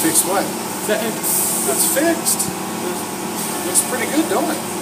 Fix what? Fixed. It's fixed. Looks pretty good, don't it?